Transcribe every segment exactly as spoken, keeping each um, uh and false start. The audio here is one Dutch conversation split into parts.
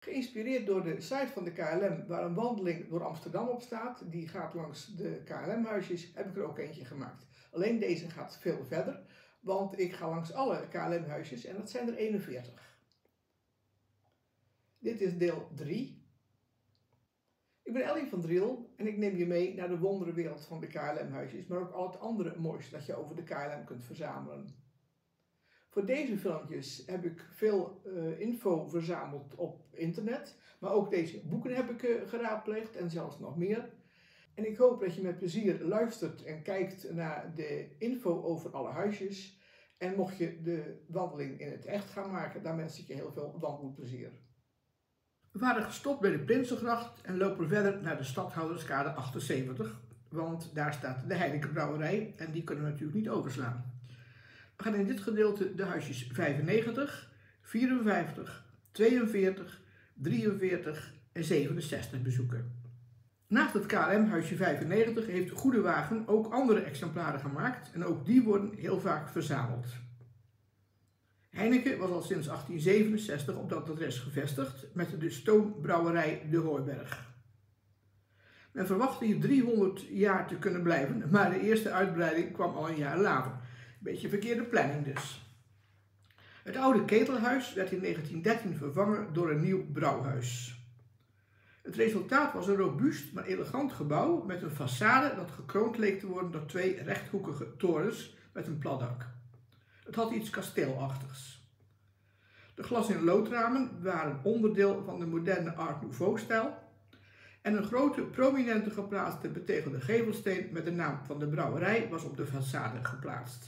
Geïnspireerd door de site van de K L M, waar een wandeling door Amsterdam op staat, die gaat langs de K L M-huisjes, heb ik er ook eentje gemaakt. Alleen deze gaat veel verder, want ik ga langs alle K L M-huisjes en dat zijn er eenenveertig. Dit is deel drie. Ik ben Ellie van Driel en ik neem je mee naar de wonderenwereld van de K L M-huisjes, maar ook al het andere moois dat je over de K L M kunt verzamelen. Voor deze filmpjes heb ik veel uh, info verzameld op internet, maar ook deze boeken heb ik uh, geraadpleegd en zelfs nog meer. En ik hoop dat je met plezier luistert en kijkt naar de info over alle huisjes. En mocht je de wandeling in het echt gaan maken, dan wens ik je heel veel wandelplezier. We waren gestopt bij de Prinsengracht en lopen verder naar de Stadhouderskade achtenzeventig, want daar staat de Heineken Brouwerij en die kunnen we natuurlijk niet overslaan. We gaan in dit gedeelte de huisjes vijfennegentig, vierenvijftig, tweeënveertig, drieënveertig en zevenenzestig bezoeken. Naast het K L M-huisje vijfennegentig heeft Goede Wagen ook andere exemplaren gemaakt en ook die worden heel vaak verzameld. Heineken was al sinds achttien zevenenzestig op dat adres gevestigd met de stoombrouwerij De Hooiberg. Men verwachtte hier driehonderd jaar te kunnen blijven, maar de eerste uitbreiding kwam al een jaar later. Beetje verkeerde planning dus. Het oude ketelhuis werd in negentien dertien vervangen door een nieuw brouwhuis. Het resultaat was een robuust maar elegant gebouw met een façade dat gekroond leek te worden door twee rechthoekige torens met een plat dak. Het had iets kasteelachtigs. De glas- en loodramen waren onderdeel van de moderne Art Nouveau-stijl en een grote prominente geplaatste betegelde gevelsteen met de naam van de brouwerij was op de façade geplaatst.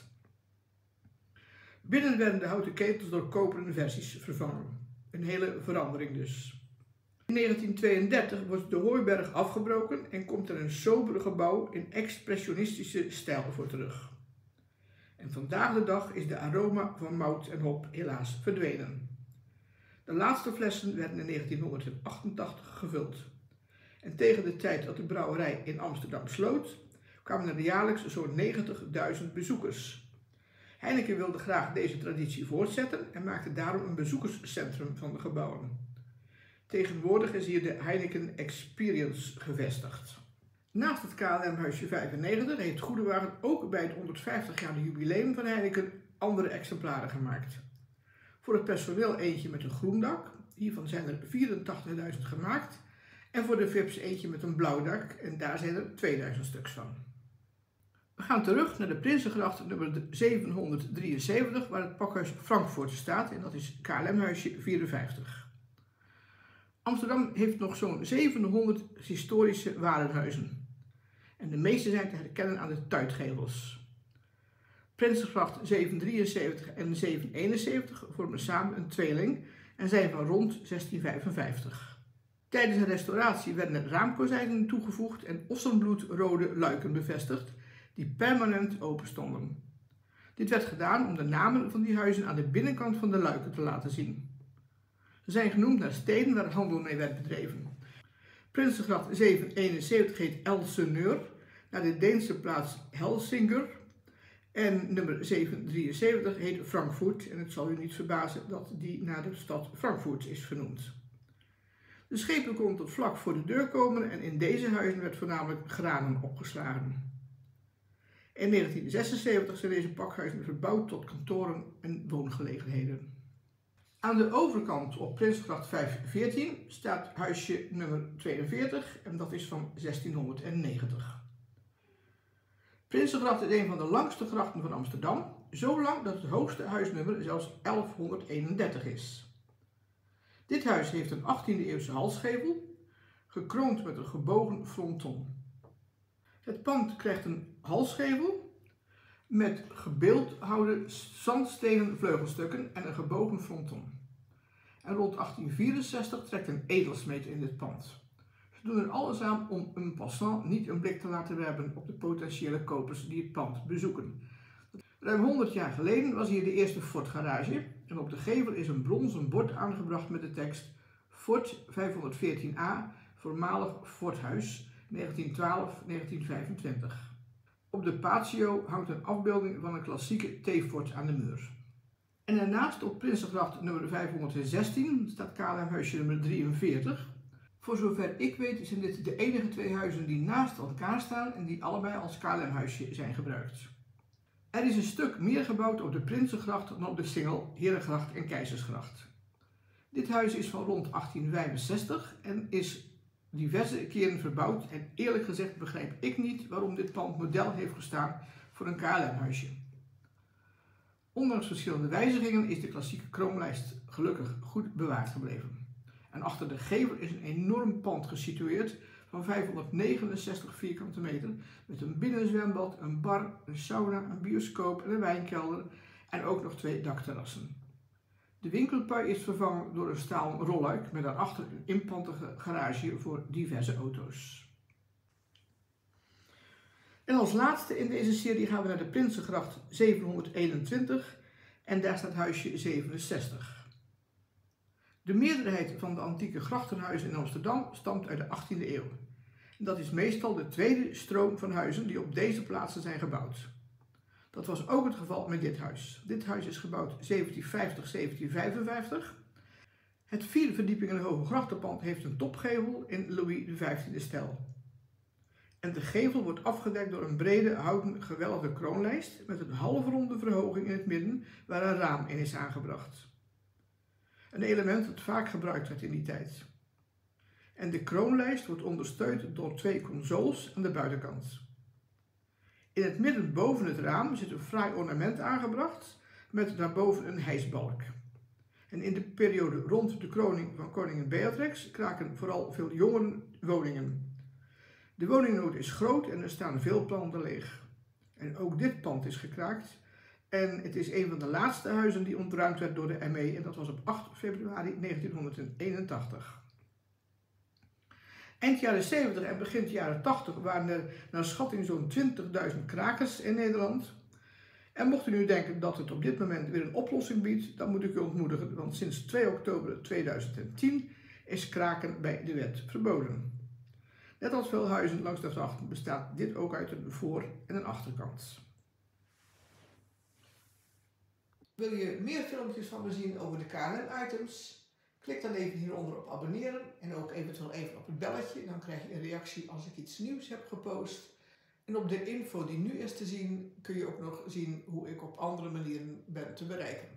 Binnen werden de houten ketels door koperen versies vervangen. Een hele verandering dus. In negentien tweeëndertig wordt de Hooiberg afgebroken en komt er een sober gebouw in expressionistische stijl voor terug. En vandaag de dag is de aroma van mout en hop helaas verdwenen. De laatste flessen werden in negentienhonderdachtentachtig gevuld. En tegen de tijd dat de brouwerij in Amsterdam sloot, kwamen er jaarlijks zo'n negentigduizend bezoekers. Heineken wilde graag deze traditie voortzetten en maakte daarom een bezoekerscentrum van de gebouwen. Tegenwoordig is hier de Heineken Experience gevestigd. Naast het K L M-huisje vijfennegentig heeft Goede Wagen ook bij het honderdvijftigjarige jubileum van Heineken andere exemplaren gemaakt. Voor het personeel eentje met een groen dak, hiervan zijn er vierentachtigduizend gemaakt, en voor de V I P's eentje met een blauw dak en daar zijn er tweeduizend stuks van. We gaan terug naar de Prinsengracht nummer zevenhonderddrieënzeventig, waar het pakhuis Frankfurt staat en dat is K L M-huisje vierenvijftig. Amsterdam heeft nog zo'n zevenhonderd historische warenhuizen. En de meeste zijn te herkennen aan de tuitgevels. Prinsengracht zevenhonderddrieënzeventig en zevenhonderdeenenzeventig vormen samen een tweeling en zijn van rond zestien vijfenvijftig. Tijdens de restauratie werden er raamkozijnen toegevoegd en ossenbloedrode luiken bevestigd, die permanent open stonden. Dit werd gedaan om de namen van die huizen aan de binnenkant van de luiken te laten zien. Ze zijn genoemd naar steden waar handel mee werd bedreven. Prinsengracht zevenhonderdeenenzeventig heet Elseneur, naar de Deense plaats Helsinger. En nummer zevenhonderddrieënzeventig heet Frankfurt en het zal u niet verbazen dat die naar de stad Frankfurt is vernoemd. De schepen konden tot vlak voor de deur komen en in deze huizen werd voornamelijk granen opgeslagen. In negentien zesenzeventig zijn deze pakhuizen verbouwd tot kantoren en woongelegenheden. Aan de overkant op Prinsengracht vijfhonderdveertien staat huisje nummer tweeënveertig en dat is van zestienhonderdnegentig. Prinsengracht is een van de langste grachten van Amsterdam, zo lang dat het hoogste huisnummer zelfs elfhonderdeenendertig is. Dit huis heeft een achttiende eeuwse halsgevel, gekroond met een gebogen fronton. Het pand krijgt een halsgevel met gebeeldhouwde zandstenen vleugelstukken en een gebogen fronton. En rond achttien vierenzestig trekt een edelsmeed in dit pand. Ze doen er alles aan om een passant niet een blik te laten werpen op de potentiële kopers die het pand bezoeken. Ruim honderd jaar geleden was hier de eerste Ford garage en op de gevel is een bronzen bord aangebracht met de tekst Ford vijfhonderdveertien A, voormalig Fordhuis, negentien twaalf tot negentien vijfentwintig. Op de patio hangt een afbeelding van een klassieke T-Ford aan de muur. En daarnaast op Prinsengracht nummer vijfhonderdzestien staat K L M-huisje nummer drieënveertig. Voor zover ik weet zijn dit de enige twee huizen die naast elkaar staan en die allebei als K L M-huisje zijn gebruikt. Er is een stuk meer gebouwd op de Prinsengracht dan op de Singel, Herengracht en Keizersgracht. Dit huis is van rond achttien vijfenzestig en is diverse keren verbouwd en eerlijk gezegd begrijp ik niet waarom dit pand model heeft gestaan voor een K L M-huisje. Ondanks verschillende wijzigingen is de klassieke kroonlijst gelukkig goed bewaard gebleven. En achter de gevel is een enorm pand gesitueerd van vijfhonderdnegenenzestig vierkante meter met een binnenzwembad, een bar, een sauna, een bioscoop en een wijnkelder en ook nog twee dakterrassen. De winkelpui is vervangen door een stalen rolluik met daarachter een inpandige garage voor diverse auto's. En als laatste in deze serie gaan we naar de Prinsengracht zevenhonderdeenentwintig en daar staat huisje zevenenzestig. De meerderheid van de antieke grachtenhuizen in Amsterdam stamt uit de achttiende eeuw. En dat is meestal de tweede stroom van huizen die op deze plaatsen zijn gebouwd. Dat was ook het geval met dit huis. Dit huis is gebouwd zeventienhonderdvijftig tot zeventienhonderdvijfenvijftig. Het vier verdiepingen hoge grachtenpand heeft een topgevel in Louis de vijftiende stijl. En de gevel wordt afgedekt door een brede houten gewelfde kroonlijst met een halfronde verhoging in het midden waar een raam in is aangebracht. Een element dat vaak gebruikt werd in die tijd. En de kroonlijst wordt ondersteund door twee consoles aan de buitenkant. In het midden boven het raam zit een fraai ornament aangebracht met daarboven een hijsbalk. En in de periode rond de kroning van koningin Beatrix kraken vooral veel jongeren woningen. De woningnood is groot en er staan veel panden leeg. En ook dit pand is gekraakt. En het is een van de laatste huizen die ontruimd werd door de M E en dat was op acht februari negentienhonderdeenentachtig. Eind jaren zeventig en begin jaren tachtig waren er naar schatting zo'n twintigduizend krakers in Nederland. En mocht u nu denken dat het op dit moment weer een oplossing biedt, dan moet ik u ontmoedigen, want sinds twee oktober tweeduizend tien is kraken bij de wet verboden. Net als veel huizen langs de gracht bestaat dit ook uit een voor- en een achterkant. Wil je meer filmpjes van me zien over de K L M-items? Klik dan even hieronder op abonneren en ook eventueel even op het belletje. Dan krijg je een reactie als ik iets nieuws heb gepost. En op de info die nu is te zien kun je ook nog zien hoe ik op andere manieren ben te bereiken.